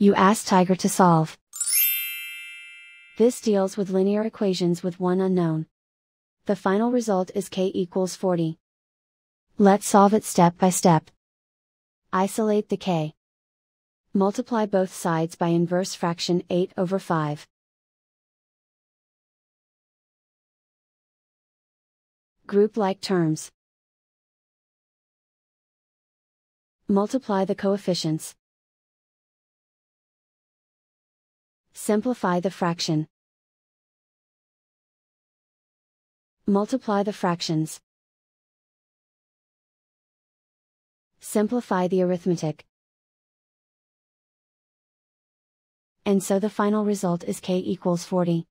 You ask Tiger to solve. This deals with linear equations with one unknown. The final result is k equals 40. Let's solve it step by step. Isolate the k. Multiply both sides by inverse fraction 8/5. Group like terms. Multiply the coefficients. Simplify the fraction. Multiply the fractions. Simplify the arithmetic. And so the final result is k equals 40.